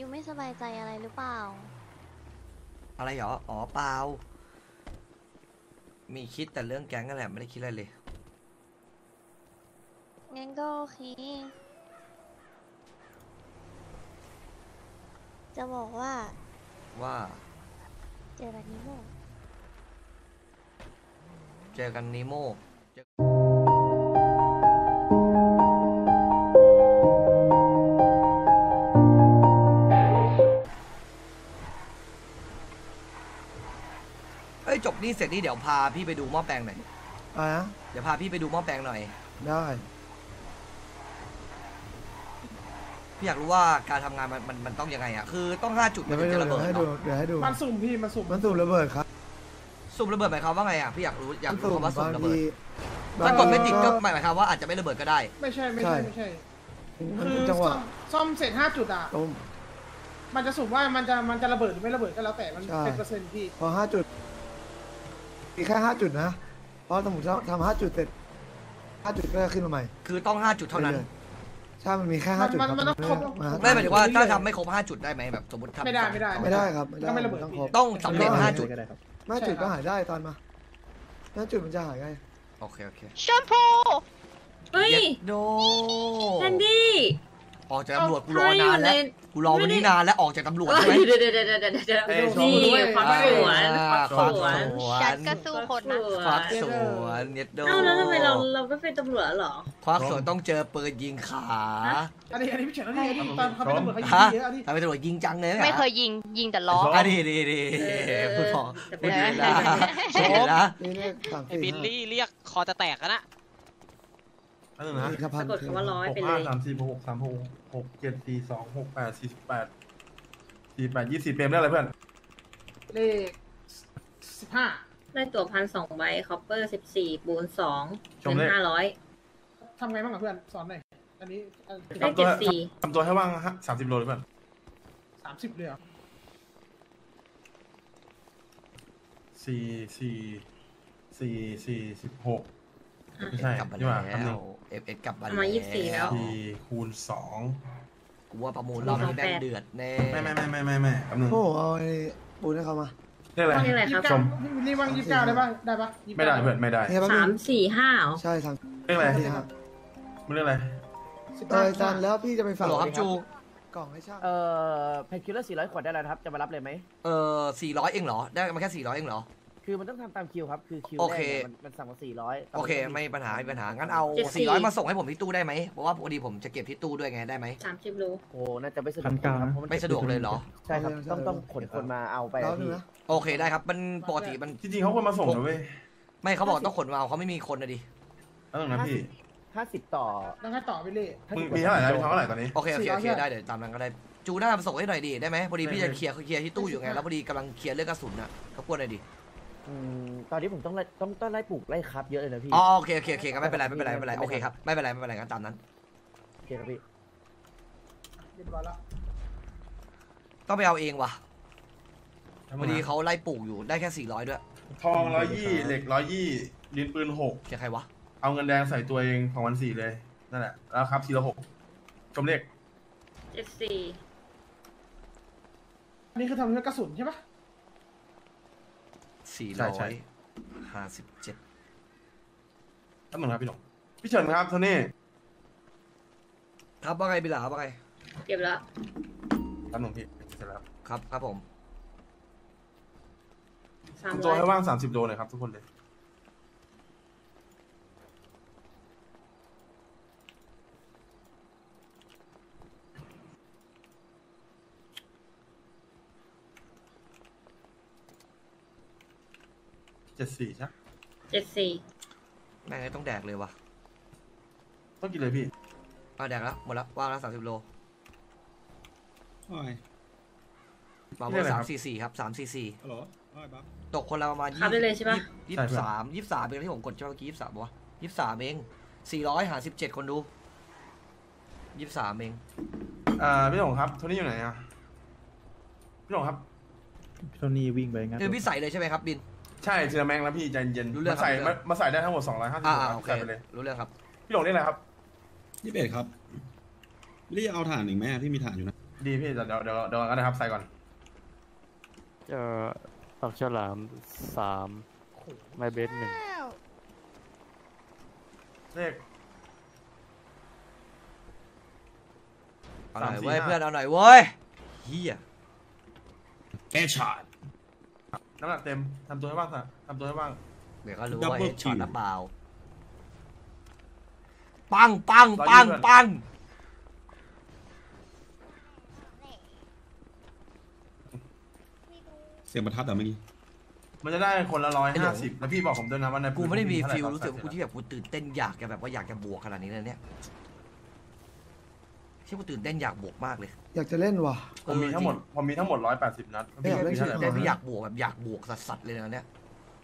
ยูไม่สบายใจอะไรหรือเปล่าอะไรเหรออ๋อเปล่ามีคิดแต่เรื่องแก๊งนั่นแหละไม่ได้คิดอะไรเลยงั้นก็โอเคจะบอกว่าเจอกันนิโมเจอกันนิโมเอ้ยจบนี่เสร็จนี่เดี๋ยวพาพี่ไปดูหม้อแปลงหน่อยอะไรนะเดี๋ยวพาพี่ไปดูหม้อแปลงหน่อยได้พี่อยากรู้ว่าการทำงานมันต้องยังไงอ่ะคือต้อง5 จุดมันถึงจะระเบิดเนาะเดี๋ยวให้ดูมันสุ่มพี่มันสุ่มระเบิดครับสุ่มระเบิดหมายความว่าไงอ่ะพี่อยากรู้คำว่าสุ่มระเบิดถ้ากดไม่ติดก็หมายความว่าอาจจะไม่ระเบิดก็ได้ไม่ใช่คือจังหวะซ่อมเสร็จ5 จุดอ่ะมันจะสุ่มว่ามันจะระเบิดหรือไม่ระเบิดก็แล้วแต่มันเป็นเปอร์เซ็นต์พี่พอ5 จุดมีแค่5 จุดนะเพราะสมมติทำ5 จุดเสร็จ5 จุดก็ขึ้นมาใหม่คือต้อง5 จุดเท่านั้นใช่มันมีแค่5 จุดมันต้องครบไม่หมายถึงว่าถ้าทำไม่ครบ5 จุดได้ไหมแบบสมมติทำไม่ได้ครับไม่ระเบิดต้องสำเร็จ5 จุด 5 จุดก็หายได้ตอนมา5 จุดมันจะหายไงโอเคแชมพูเฮ้ยโดแคนดี้ออกจากตำรวจกูรอนานแล้วกูรอวันนี้นานแล้วออกจากตำรวจใช่ไหมเดี๋ยวนี่ความสวนฉันก็สู้คนนะควักสวนเน็ตโดแล้วทำไมเราไม่เป็นตำรวจหรอควักสวนต้องเจอปืนยิงขาอันนี้พี่เฉินนี่ตอนเขาเป็นตำรวจเขายิงเยอะอันนี้ทำไมตำรวจยิงจังเลยไม่เคยยิงแต่ล้ออันนี้พูดพอพูดดีนะไอ้บิลลี่เรียกคอจะแตกกันนะนะสะกดคำว่า100ไปเลย 653463668484820เปรมได้อะไรเพื่อนเลข15 ได้ตัว1,200 ใบคอปเปอร์14ปูน2เงิน500 ทำไงบ้างเพื่อนสอนหน่อยอันนี้ได้74 ทำตัวให้ว่าง30 โลเลยเพื่อน 30เลยเหรอ 16ไม่ใช่กลับมาแล้วFX กลับมาแล้ว 4คูณ2 กูว่าประมูลรอบนี้แม่งเดือดแน่ไม่กำลังโอ้เอาไอ้ปูนให้เขามาเรียกอะไรครับชมนี่ว่าง29ได้ป่ะไม่ได้เพื่อนไม่ได้ 3 4 5 ใช่เรียกอะไรมันเรียกอะไรจานแล้วพี่จะไปฝากหรอครับจูกล่องให้ช่างเพนคิลเลอร์400 ขวดได้แล้วครับจะมารับเลยไหม 400เองเหรอได้มาแค่400เองเหรอคือมันต้องทำตามคิวครับคือคิวแรกมันสั่งมา400 โอเคไม่ปัญหางั้นเอา400มาส่งให้ผมที่ตู้ได้ไหมเพราะว่าพอดีผมจะเก็บที่ตู้ด้วยไงได้ไหม 30 โลโอ้น่าจะไม่สะดวกครับไม่สะดวกเลยเหรอใช่ครับต้องขนคนมาเอาไปพี่โอเคได้ครับมันปกติมันจริงๆเขาควรมาส่งนะเว้ยไม่เขาบอกต้องขนมาเอาเขาไม่มีคนนะดินะพี่ 50ต่อต้องให้ต่อไปเลยมีเท่าไหร่นะมีเท่าไหร่ตอนนี้โอเคได้เดี๋ยวตามนั้นก็ได้จูน่ามาส่งให้หน่อยดิได้ไหมพอดีพี่จะเคลียร์ที่ตู้อยู่ไงแล้วพอดีกำลังเคลียร์เรื่องกระสุนน่ะเขาควรหน่อยดิตอนนี้ผมต้องไล่ปลูกไล่ครับเยอะเลยนะพี่โอเคงั้นไม่เป็นไรโอเคครับไม่เป็นไรงั้นตามนั้นโอเคครับพี่เรียบร้อยแล้วต้องไปเอาเองว่ะพอดีเขาไล่ปลูกอยู่ได้แค่400ด้วยทอง120เหล็ก120ลิ้นปืน6 เขียนใครวะเอาเงินแดงใส่ตัวเองของวัน4เลยนั่นแหละแล้วครับทีละ6ชมเลข 74 นี่คือทำเรื่องกระสุนใช่ปะ 457 ท่านหนึ่งครับพี่หลงพี่เฉินครับโทนี่ครับว่าไงบิลล่าว่าไงเก็บแล้วท่านหนึ่งพี่เสร็จแล้วครับผมตัวให้ว่าง30 โลหน่อยครับทุกคนเลย74ใช่ 74 แม่งต้องแดกเลยว่ะต้องกินเลยพี่แดกแล้วหมดแล้วว่างแล้ว30 โลวางไว้344ครับ344ตกคนละประมาณ 20ได้เลยใช่ปะ 23เป็นที่ผมกดเมื่อกี้23วะ23เอง457คนดู23เองพี่หลงครับโทนี่อยู่ไหนอ่ะพี่หลงครับโทนี่วิ่งไปงั้นคือพี่ใส่เลยใช่ไหมครับบินใช่ทีละแมงแล้วพี่ใจเย็นมาใส่ได้ทั้งหมด250 โอเคไปเลยรู้เรื่องครับพี่หลงเรียกอะไรครับ 21ครับรีเอาถ่านอีกไหมที่มีถ่านอยู่นะดีพี่เดี๋ยวกันนะครับใส่ก่อนปากฉลาม3 ไมเบส1 เลขเอาหน่อย 3 4 เว้ย 5 เพื่อนเอาหน่อยเว้ยเฮียแก้ช็อตน้ำหนักเต็มทำตัวให้บ้างสิทำตัวให้บ้างเดี๋ยวก็รู้ว่า Double เฮดช็อต kill หรือเปล่าปังปังปังปังเสียงประทัดแต่เมื่อกี้มันจะได้คนละ150แล้วพี่บอกผมด้วยนะว่าในกูไม่ได้มีเท่าหฟิลตอนรู้สึกใส่ว่ากูที่แบบกูตื่นเต้นอยากจะแบบว่าอยากจะบวกขนาดนี้เลยเนี่ยที่กูตื่นเต้นอยากบวกมากเลยอยากจะเล่นว่ะผมมีทั้งหมด180 นัดไม่อยากเล่นพี่ท่าไหร่เต้นบ้างไม่อยากบวกแบบอยากบวกสัสๆเลยนะเนี่ย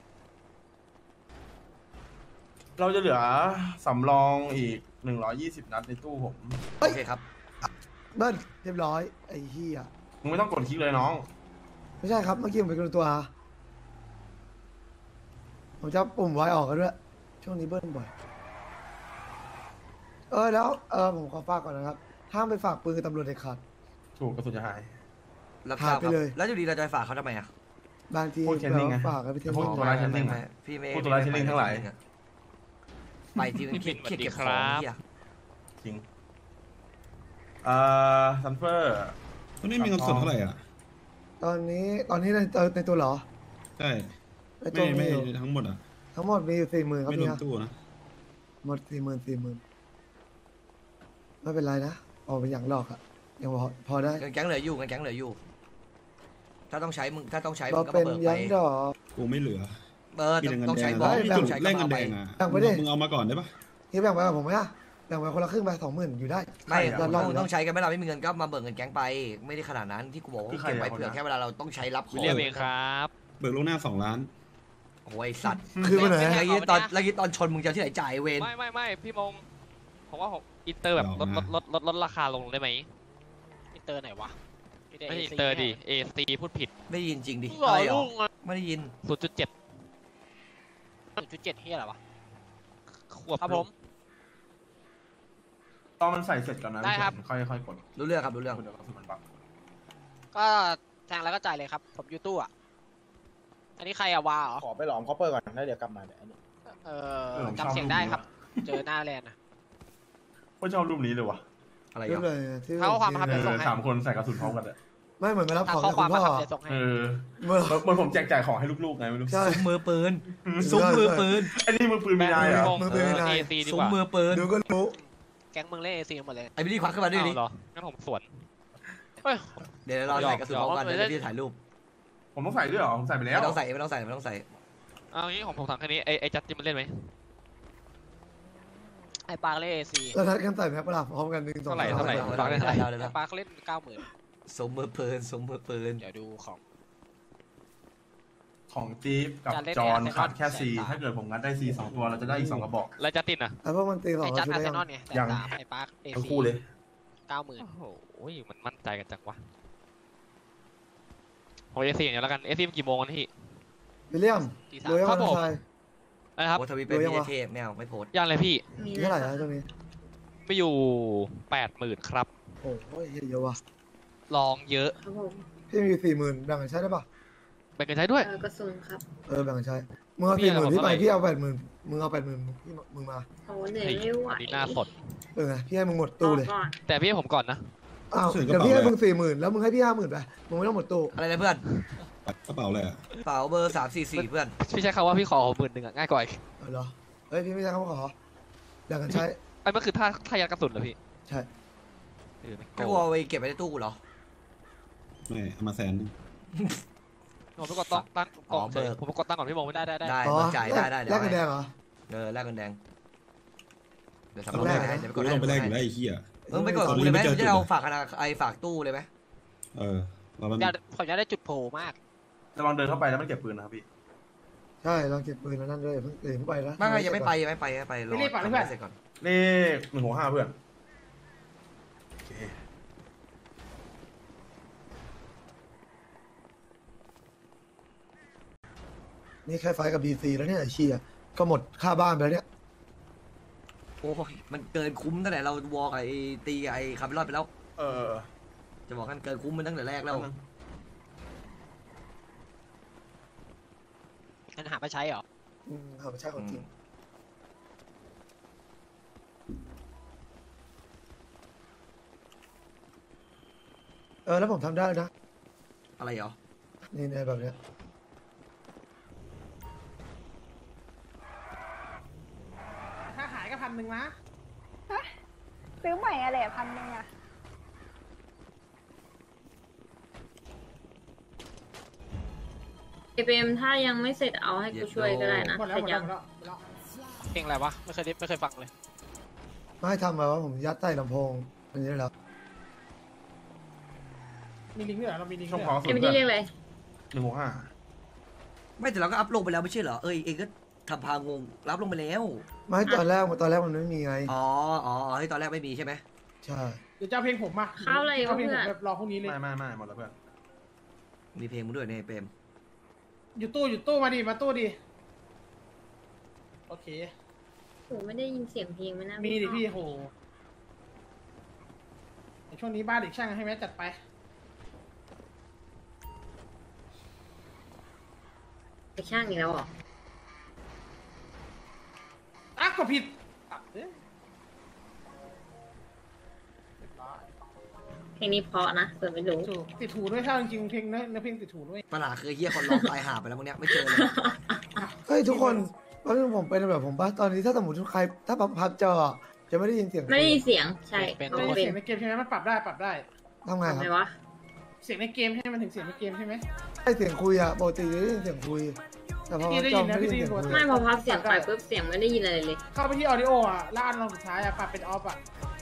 เราจะเหลือสำรองอีก120 นัดในตู้ผมโอเคครับเบิ้ลเรียบร้อยไอ้เหี้ยมึงไม่ต้องกดคลิกเลยน้องไม่ใช่ครับเมื่อกี้ผมไปกดตัวผมจะปุ่มไว้ออกกันด้วยช่วงนี้เบิ้ลบ่อยแล้วผมขอฝากก่อนนะครับห้ามไปฝากปืนกับตำรวจเด็ดขาดถูกกระสุนจะหายรับทราบหายไปครับเลยแล้วอยู่ดีเราจะไปฝากเขาทำไมอ่ะบางทีพวกเทรนนิ่งไงฝากกันไปเทรนพวนิ่กงตัวร้ายชั้นหนึ่งไม่พี่ไม่พวกตัวร้ายชั้นหนึ่งทั้งหลายไปที่มันพี่ปิ่นเครียดเก็บสวัสดีของครับเฮียจริงซันเฟอร์ตอนนี้มีเงินสดเท่าไหร่อ่ะตอนนี้ในตัวเหรอใช่ในตัวไม่มีอยู่ทั้งหมดอ่ะทั้งหมดมีอยู่40,000ครับไม่รวเนี่มยตู้นะหมด40,000ไม่เป็นไรนะออกเป็นอย่างหลอกอะยังพอได้เงินแก๊งเหลืออยู่เงินแก๊งเหลืออยู่ ถ้าต้องใช้มึงก็เรามาเป็นเบิกยัไปนดอกกูไม่เหลือต้องมีแต่เงินต้องแดใช้งบอลที่ต้จุอดงใช้แรกก็เงิมาน ไปแดงอ่ะแบ่งไปดิมึงเอามาก่อนได้ปะนี่แบ่งไปกับผมไหมอะแบ่งไปคนละครึ่งไป20,000อยู่ได้ไม่ยอดรอบต้องใช้กันไม่เราไม่มีเงินก็มาเบิกเงินแก๊งไป ไม่ได้ขนาดนั้นที่กูบอกว่าเก็บไว้เผื่อแค่เวลาเราต้องใช้รับขวิอลงเลียมเองครับเบิกลวงหน้า2 ล้านโอ้ยสัตว์คือมันไหนแล้วยี่ตอนชนมึงจะที่ไหนจ่ายเวรไม่พี่มงผมว่าผมอินเตอร์แบบลดราคาลงได้ไหมอินเตอร์ไหนวะไม่อินเตอร์ดิเอซีพูดผิดไม่ได้ยินจริงดิหล่ออะไรหรลุอง ไม่ได้ยิน 0.7 0.7เฮียอะไรวะขวบครับผมตอนมันใส่เสร็จก่อนนะได้ครับค่อยกดรู้เรื่องครับรู้เรื่องเดี๋ยวกระสุนมันบักก็แทงแล้วก็จ่ายเลยครับ ผมยูตู้อ่ะ อันนี้ใครอะวาเหรอขอไปหลอมคอปเปอร์ก่อนแล้วเดี๋ยวกลับมาเดี๋ยวอันนี้จำเสียงได้ครับ เจอหน้าแลนด์นะก็ชอบรูปนี้เลยวะอะไรเรียอ่ะบเลยที่เขาความครับเออ3 คนใส่กระสุนพร้อมกันเลยไม่เหมือนมารับทางของข้อจากคคุวามณพ่มาอครับเดี๋ยวส่งให้เออเมื่อเหมือนผมแจกจ่ายของให้ลูกๆไงไม่รู้ใช่ซุ้มมือปืนซุ้มมือปืนไอ้นี่มือปืนมีนายเหรอมือปืนมีนายเอซีดีซุ้กมว่ามือปืนดูก็รู้แก๊งมึงเล่นเอซีหมดเลยไอ้บิลลี่ควักขึ้นมาด้วยดิอ้าวเหรองั้นผมสวนเดี๋ยวเราใส่กระสุนพร้อมกันเดี๋ยวพี่ถ่ายรูปผมต้องใส่ด้วยเหรอผมใส่ไปแล้วไม่ต้องใส่ไม่ต้องใส่ไม่ต้องใส่เอางี้ผมถามแค่นี้ไอ้จัดจิมมันเล่นไหมไอ้ปาร์คเล่นเอซีแล้วทัดกันใส่แม็กประหลาดพร้อมกัน1 2 เท่าไหร่ 3 เท่าไหร่ฟังได้ถ่ายได้เลยไอ้นะปาร์คเล่น 90,000 ซุ้มมือปืนซุ้มมือปืนเดี๋ยวดูของของจี๊บกับการเล่นจอห์นในขาดแค่ Arsenal ซี ถ้าเกิดผมงัดได้ซี2 ตัวเราจะได้อีก2 กระบอกแล้วจัดตินอ่ะไอ้พวกมันตีสองไอ้จัดชุดอาร์ได้เซยังนอลเนี่ยยัง 3ไอ้ปาร์คเอทั้งซีคู่เลย 90,000 โอ้โหมันมั่นใจกันจังวะผมเอซีอย่างเดียวแล้วกันเอซีกี่โมงกันพี่วิลเลียมตีสามรวยยังครับผมชายนะครับโอ้ทวีเป็นดูยังพี่วะเทพไม่เอาไม่โพสยังเลยพี่มีเท่าไหร่นะนะตรงนี้ไม่อยู่ 80,000ครับโอ้ยเยอะว่ะลองเยอะครับผมพี่มี40,000แบ่งกันใช้ได้ปะแบ่งกันใช้ด้วยกระสุนครับแบ่งกันใช้มึงเอาพี่ 40,000 เอาพี่ไปเท่าไหร่พี่เอา80,000มึงเอา80,000พี่มึงมาโอ้เหนื่อยไม่ไหวอันนี้หน้าสดไงพี่ให้มึงหมดตู้เลยก่อนแต่พี่ให้ผมก่อนนะอ้าวส่วนกระเดี๋ยวเป๋าพี่ให้อะไรมึง40,000แล้วมึงให้พี่50,000ไปมึงไม่ต้องหมดตู้อะไรนะเพื่อนกระเป๋าอะไรอ่ะเป๋าเบอร์344เพื่อนพี่ใช้คำว่าพี่ขอ10,000อ่ะง่ายกว่าอีกเหรอเฮ้ยพี่ไม่ใช่คำว่าขอแบ่งกันใช้ไอ้มันคือท่ายัดกระสุนเหรอพี่ใช่ไม่ให้โกกูเอาไปเก็บไว้ในตู้กูเหรอไม่เอามา100,000 ผมไปกดตั้งกล่องเฉยผมไปกดตั้งก่อนพี่มองไม่ได้ได้อ๋อเบิกจ่ายได้เดี๋แลยวกกันแดให้งเหรอแลกเงินแดงเดี๋ยวต้สำรออง งแลกให้นะเดี๋ยวไปกูกดต้ให้องไปแลกอยู่แล้วไอ้เหี้ยไปกดกับกูเลยไหมจะเอาฝากฝากตู้เลยไหมเรามันผมอยากได้จุดโผล่มากระวังเดินเข้าไปแล้วมันเก็บปืนนะครับพี่ใช่ลองเก็บปืนแล้วนั่นด้วยเพิ่งตื่นไปนะไม่ยังไม่ไปรอไม่รีบไปนะเพื่อนเสร็จก่อนเลข165เพื่อนโอเคนี่แค่ไฟกับบีซีแล้วเนี่ยไอ้เชี่ยก็หมดค่าบ้านไปแล้วเนี่ยโอ้ยมันเกินคุ้มตั้งแต่เราวอลกับไอ้ตีกับไอ้คาร์เมลอนไปแล้วเออจะบอกกันเกินคุ้มมันตั้งแต่แรกแล้วงั้นหามาใช้เหรอธรรมชาติของจริงแล้วผมทำได้นะอะไรเหรอนี่ในแบบเนี้ยถ้าหายก็1,000นะซื้อใหม่อะไร1,000อะเปมถ้ายังไม่เสร็จเอาให้กูช่วยก็ได้นะหมดแล้วเสร็หมจดแล้ยัวงหมดแล้วหมดแล้วเพลงอะไรวะ ไม่เคยฟังเลยไม่ให้ทำแบบว่าผมยัดใต้ลำโพงอันนี้แล้วมีลิงก์ด้วยเหรอเรามีลิงก์ช่ด้อวงยขเหรองอสุดเอ็มเพื่ที่อนเรียกอะไร 165 ไม่แต่เราก็อัพลงไปแล้วไม่ใช่เหรอเองก็ทำพางงรับลงไปแล้วไม่ตอนแรกมันไม่มีไงอ๋อที่ตอนแรกไม่มีใช่ไหมใช่เดี๋ยวจะเอาเพลงผมมาข้าวอะไรวะเอาเพลงเพื่ผอนมแบบรอพรุ่งนี้เลยไม่หมดแล้วเพื่อนมีเพลงมึงด้วยในเปรมอยู่ตู้มาดิมาตู้ดิโอเคโหไม่ได้ยินเสียงเพลงไหมนะมีดิพี่โหในช่วงนี้บ้านเด็กช่างให้แม่จัดไปไปช่างอีกแล้วเหรอกดผิดอ่ะเอ๊ะเพลงนี้เพราะนะเปิดไม่รู้ถูกติดหูด้วยถ้าจริงๆเพลงเนื้อเพลงติดหูด้วยปัญหาคือเฮียคนร้องตายหาไปแล้วมึงเนี้ยไม่เจอเลยเฮ้ยทุกคนตอนนี้ผมเป็นแบบผมป่ะตอนนี้ถ้าสมมติใครถ้าพับจอจะไม่ได้ยินเสียงไม่ได้ยินเสียงใช่เป็นเอาไม่เป็ได้นเสียงในเกมใช่ไหมมันปรับได้ทำไงทำคไงรับวะเสียงในเกมให้มันถึงเสียงในเกมใช่ไหมได้เสียงคุยอะปกติได้ยินเสียงคุยแต่พอพับจอไม่ได้ยินเสียงคุยไม่พอพับเสียงไปปุ๊บเสียงไม่ได้ยินอะไรเลยเข้าไปที่ออดิโออ่ะแล้วอันลองสุดท้ายอ่ะปรับเป็นออฟอ่ะ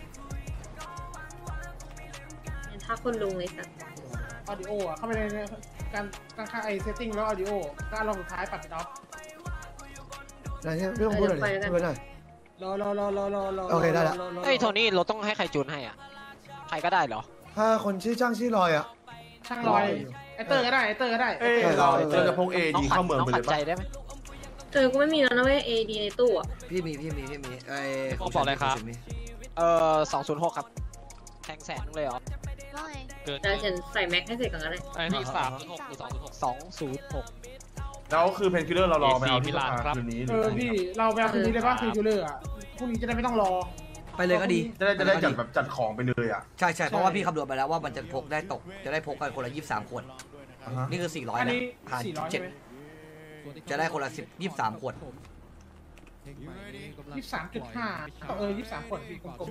ถ้าคนลุงเลยสัตว์ออดิโออ่ะเข้าไปในการค่าไอเซตติ้งแล้วออดิโอก็อันลองสุดท้ายปรับเป็นออฟอะไรเงี้ยไม่ต้องพูดอะไรพูดไปหน่อยรอโอเคได้ละเฮ้ยโทนี่เราต้องให้ใครจูนให้อ่ะ ใครก็ได้เหรอถ้าคนชื่อจ้างชื่อลอยอะช่างลอยไอเตอร์ก็ได้เอ้ยเราจะพงเอน้องดีขัดเข้าเมืองน้องไปขัเลดยใจปะได้ไหมกูไม่มีแล้วนะเว้ย AD ในตู้อะพี่มี206 ครับแทงแสนเลยเหรอเกินแต่ฉันใส่แม็กให้เสร็จก่อนก็ได้ไอ้ที่306หรือ206 206 แล้วคือเพนคิลเลอร์เรารอไปเอาที่ AC สภาคืนนี้หเอรืออพี่เราไปเอาคืนนี้เลยป่ะคืนจูเลอร์อ่ะพรุ่งนี้จะได้ไม่ต้องรอไปเลยก็ดีจะได้จัดของไปเลยอ่ะใช่เพราะว่าพี่คำนวณไปแล้วว่ามันจะพกได้จะได้พกกันคนละ23ขวดอ่าฮะนี่คือ400 อันนะนี้หาร 400ใช่ไหม 7จะได้คนละ23ขวด 23.5 23 คนพี่กลม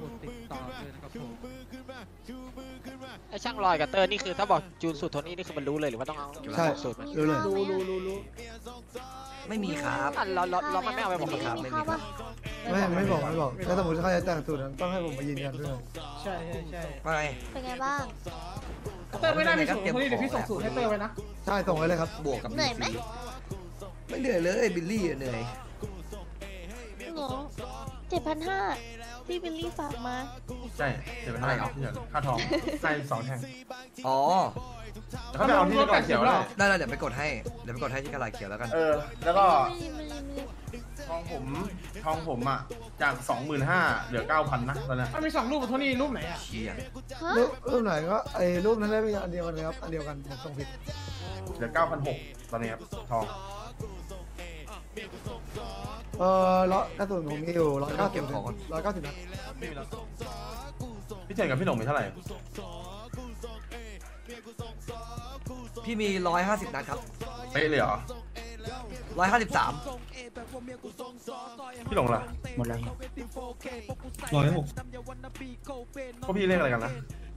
ไอช่างลอยกับเตอร์นี่คือถ้าบอกจูนสูตรโทนี่นี่คือมันรู้เลยหรือว่าต้องเอาใช่บอกสูตรมันรู้เลยรู้ไม่มีครับอ่ะเรามันไม่เอาไปบอกไม่มีครับไม่มีครับไม่บอกถ้าสมมติเขาจะแต่งสูตรนั้นต้องให้ผมมายืนยันด้วยใช่ไปเป็นไงบ้างเตอร์ไม่ได้มีสูตรคนนี้เดี๋ยวพี่ส่งสูตรให้เตอร์ไว้นะใช่ส่งไว้เลยครับบวกกับเหนื่อยไหมไม่เหนื่อยเลยบิลลี่เหนื่อยหนู7,500พี่บิลลี่ฝากมาใช่เดี๋ยวเป็นอะไรครับค่าทองใส่2 แท่งอ๋อแล้วเขาไปเอาที่กระดาษเขียวเลยได้แล้วเดี๋ยวไปกดให้ที่กระดาษเขียวแล้วกันแล้วก็ไม่ทองผมอ่ะจาก 25,000เหลือ 9,000นะตอนนี้มันมี2รูปโทนี่รูปไหนอ่ะเชียฮะรูปไหนก็ไอ้รูปนั้นได้ไม่อันเดียวกันเลยครับอันเดียวกันผมส่งผิดเหลือ 9,600ตอนนี้ครับทองร้อยกระสุนผมมีอยู่190นะพี่เจนกับพี่หนุ่มมีเท่าไหร่พี่มี150นัดครับเป๊ะเลยเหรอ 153 พี่หลงล่ะหมดแล้ว 106 พวกพี่เลขอะไรกันนะ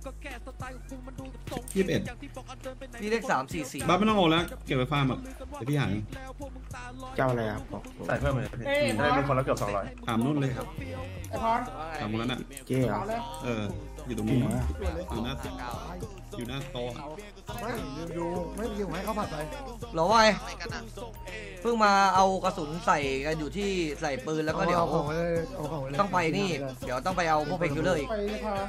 21 พี่เลข344 บัฟไม่ต้องโอนแล้วเก็บไว้ฟาร์มอ่ะเดี๋ยวพี่หาเองเจ้าอะไรครับบอกใส่เพิ่มเลยพี่จะได้มีคนละเกือบ200 ถามนู่นเลยครับไอพรถามคนนั้นอ่ะเจ๊เหรอเอาเลยอยู่ตรงนู้นอยู่หน้าโต๊ะไม่ลืมดูไม่ยิงให้เขาผัดไปเหรอวายเพิ่งมาเอากระสุนใส่กันอยู่ที่ใส่ปืนแล้วก็เดี๋ยวเอาของไว้เลยเอาของไว้เลยต้องไปนี่ เดี๋ยวต้องไปเอาพวกเพนคิลเลอร์อีกไปพา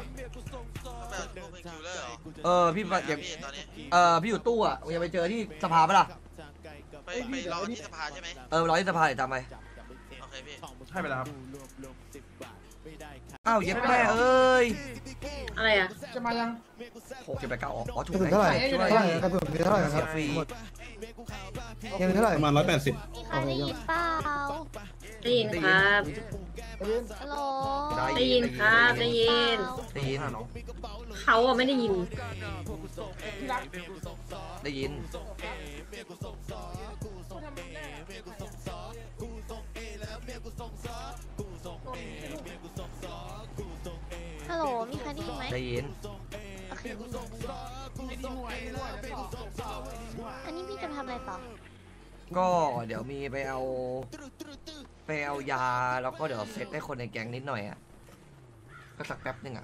พี่อย่างพี่อยู่ตู้อ่ะจะไปเจอที่สภาปะล่ะไปรอที่สภารอที่สภาเดี๋ยวตามไปให้ไปแล้วครับอ้าวเย็บแม่เอ้ยอะไรอ่ะจะมายัง 6 7 8 9อ๋อถูกกระสุนเท่าไหร่อยู่ไหนเท่าไหร่กระสุนมีเท่าไหร่คเสีรับยฟรียังมีเท่าไหร่ประมาณ180 มีใครได้ยินเปล่าได้ยินครับฮัลโหลได้ยินครับได้ยินได้ยินเขาอ่ะไม่ได้ยินได้ยินฮัลโหลมีใครได้ยินไหมได้ยินโอเคอันนี้พี่จะทำอะไรต่อก็เดี๋ยวมีไปเอายาแล้วก็เดี๋ยวเซตให้คนในแก๊งนิดหน่อยอ่ะก็สักแป๊บนึงอ่ะ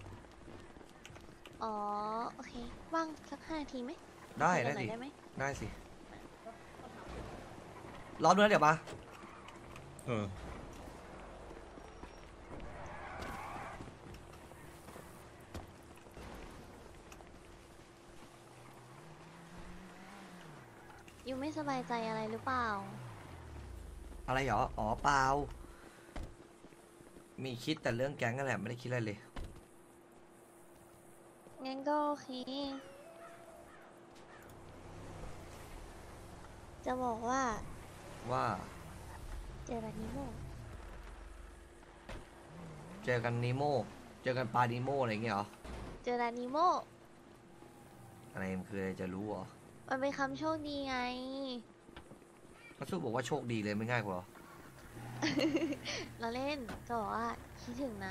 อ๋อ โอเค ว่างสัก5 นาทีไหมได้คุยกัได้นหน่สิอยได้ไหมได้สิรอดูนะเดี๋ยวมาเออยูไม่สบายใจอะไรหรือเปล่าอะไรเหรออ๋อเปล่ามีคิดแต่เรื่องแก๊งนั่นแหละไม่ได้คิดอะไรเลยงั้นก็โอเค จะบอกว่าว่าเจอแบบนี้โมเจอกันนีโมเจอกันปลานีโมอะไรอย่างเงี้ยเหรอเจอร้านนิโมอะไรมันคืออะไรจะรู้เหรอมันเป็นคำโชคดีไงก็สู้บอกว่าโชคดีเลยไม่ง่ายกว่าเหรอเราเล่นจะบอกว่าคิดถึงนะ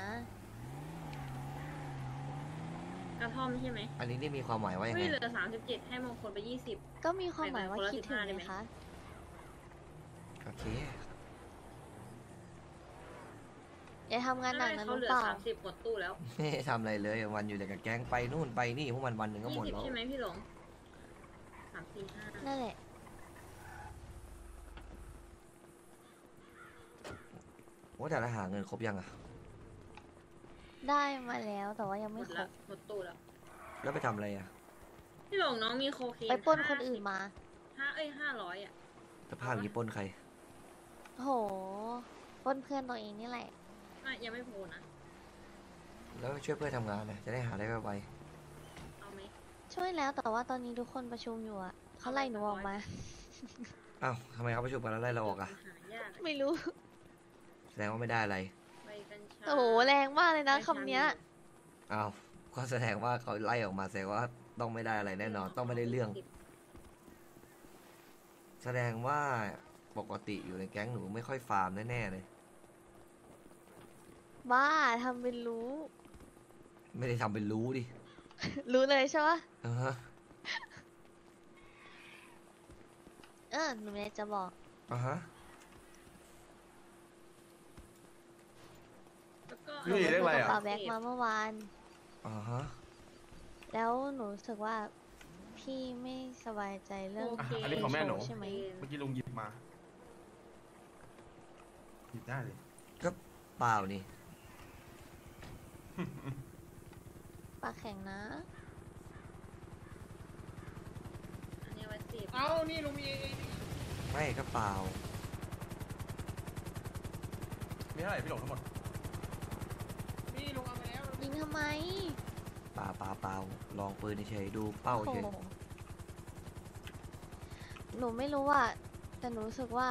กระท่อมใช่ไหมอันนี้นี่มีความหมายว่ายังไม่ไงเหลือ37ให้มงคลไป20 ก็มีความหมายว่าคิดถึงได้ไหไหมมคะโอเคอย่าทำงานหนักนะเขารู้เหลือเปล่า 30หมดตู้แล้วไม่ได้ทำอะไรเลยวันอยู่แต่กับแก๊งไปนู่นไปนี่พวกมันวันหนึ่งก็หมดแล้ว 20ใช่ไหมพี่หลง3 4 5 นั่นแหละว่าแต่ละหาเงินครบยังอะได้มาแล้วแต่ว่ายังหมไม่ดครแล้วบหมดตู้แล้วแล้วไปทำอะไรอะพี่หลงน้องมีโคเคนไปปล้นคนอื่นมา 500อ่ะสภาพนี้ปล้นใครโหปล้นเพื่อนตัวเองนี่แหละไม่ยังไม่โพลนะแล้วช่วยเพื่อนทำงานนะจะได้หาได้ไวเอาไหมช่วยแล้วแต่ว่าตอนนี้ทุกคนประชุมอยู่อะเขาไล่หนูออกมาๆอ้าวทำไมเขาประชุมกันแล้วไล่เราออกอะหายากอะไม่รู้แสดงว่าไม่ได้อะไรใบกัญชาโอ้โหแรงมากเลยนะคำเนี้ยอ้าวก็แสดงว่าเขาไล่ออกมาแสดงว่าต้องไม่ได้อะไรแน่นอนต้องไม่ได้เรื่อง แสดงว่าปกติอยู่ในแก๊งหนูไม่ค่อยฟาร์มแน่ๆเลยบ้าทำเป็นรู้ไม่ได้ทำเป็นรู้ดิรู้เลยใช่ปะอ่าฮะหนูเลยจะบอกอ่าฮะแล้วก็พี่เรียกอะไรกอ่ะระเป๋าแบ็คมาเมื่อวานอ่าฮะแล้วหนูรู้สึกว่าพี่ไม่สบายใจเรื่องอ่ะอันนี้ของแม่หนูใช่ไหมเมื่อกี้ลุงหยิบมาหยิบได้เลยก็เปล่านี่ปากแข็งนะอันนี้ไว้สิบเอานี่ลุงมีไม่ก็เปล่ามีเท่าไหร่พี่หลงทั้งหมดนี่ลุงเอาไปแล้วยิงทำไมเปล่าเปล่าเปล่าลองปืนเฉยๆดูเป้าโอ้เฉยโหหนูไม่รู้ว่าแต่หนูรู้สึกว่า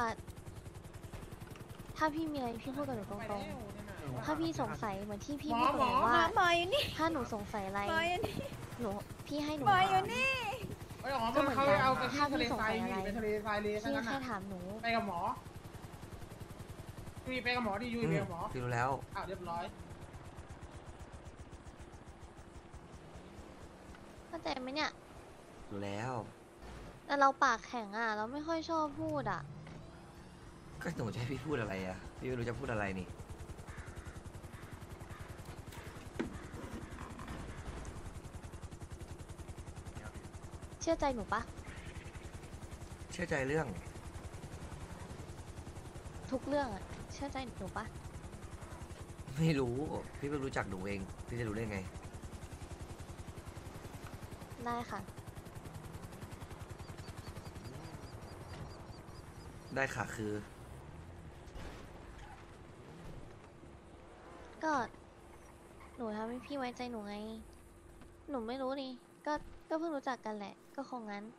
ถ้าพี่มีอะไรพี่พูดกับหนูตรงๆ ถ้าพี่สงสัยเหมือนที่พี่พูดกับหนูว่าหมออยู่นี่ถ้าหนูสงสัยอะไรหมออยู่นี่หนูพี่ให้หนูหมอถาอยู่มนี่ไอ้หมอมันเขาเอาไปที่ทะเลทรายอยู่เป็นทะเลทรายเลยพี่นั่นแค่น่ะถามหนูไปกับหมอยูไปกับหมอดิยูไปกับหมอพี่รู้แล้วอ้าวเรียบร้อยเข้าใจไหมเนี่ยรู้แล้วแต่เราปากแข็งอ่ะ เราไม่ค่อยชอบพูดอ่ะก็หนูจะให้พี่พูดอะไรอ่ะ พี่ไม่รู้จะพูดอะไรนี่เชื่อใจหนูปะเชื่อใจเรื่องทุกเรื่องอ่ะ เชื่อใจหนูปะไม่รู้ พี่ไม่รู้จักหนูเอง พี่จะรู้ได้ไงได้ค่ะได้ค่ะคือก็นูทำให้พี่ไว้ใจหนูไง หนูไม่รู้นี่ก็เพิ่งรู้จักกันแหละ ก็คงงั้น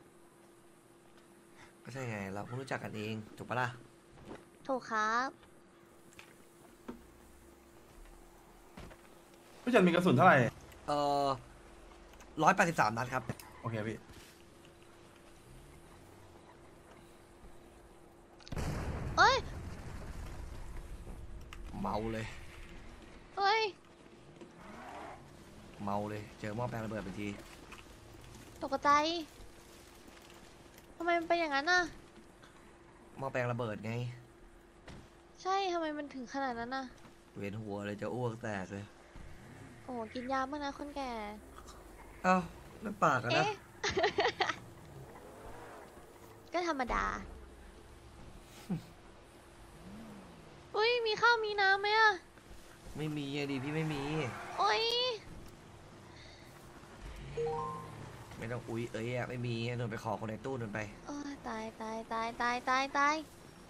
ก็ใช่ไงเราเพิ่งรู้จักกันเองถูกปะล่ะถูกครับพี่จันมีกระสุนเท่าไหร่ 183 นัดครับโอเคพี่เอ้ยเมาเลยเอ้ยเมาเลยเจอหม้อแปลงระเบิดเป็นทีตกใจทำไมมันเป็นอย่างนั้นน่ะหม้อแปลงระเบิดไงใช่ทำไมมันถึงขนาดนั้นน่ะเวียนหัวเลยจะอ้วกแตกเลยโอ้กินยาบ้างนะคนแก่เอ้านั่นปากอะนะเอ๊ะ ก็ธรรมดา อุ้ยมีข้าวมีน้ำไหมอะไม่มีอะดิพี่ไม่มีโอ้ยไม่ต้องอุ๊ยเอ้ยอะไม่มีโดนไปขอคนในตู้โดนไปโอ้ยตายตายตายตายตายตาย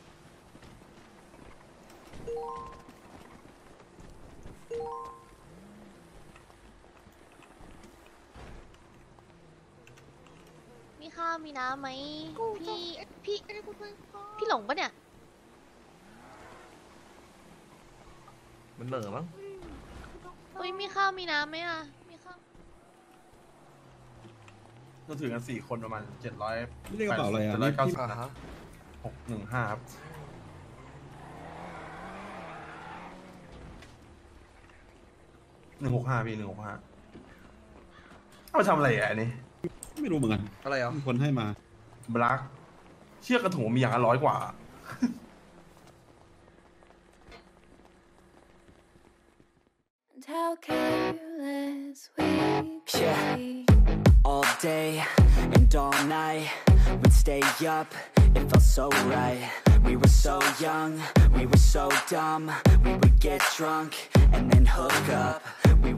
มีข้าวมีน้ำไหมพี่หลงปะเนี่ยมันเหม่อมั้งอุ้ยมีข้าวมีน้ำไหมอะมีข้าวเราถือกัน4 คนประมาณ700 ไม่ได้กระเป๋าอะไรอ่ะ 790 อ่านะฮะ 615ครับ165พี่165เอาไปทำอะไรอ่ะอันนี้ไม่รู้เหมือนกันอะไรเหรอมีคนให้มาบลักเชือกกระถุงมีอย่างละ100 กว่า Yeah, all day and all night we'd stay up, it felt so right. We were so young, we were so dumb. We would get drunk and then hook up. We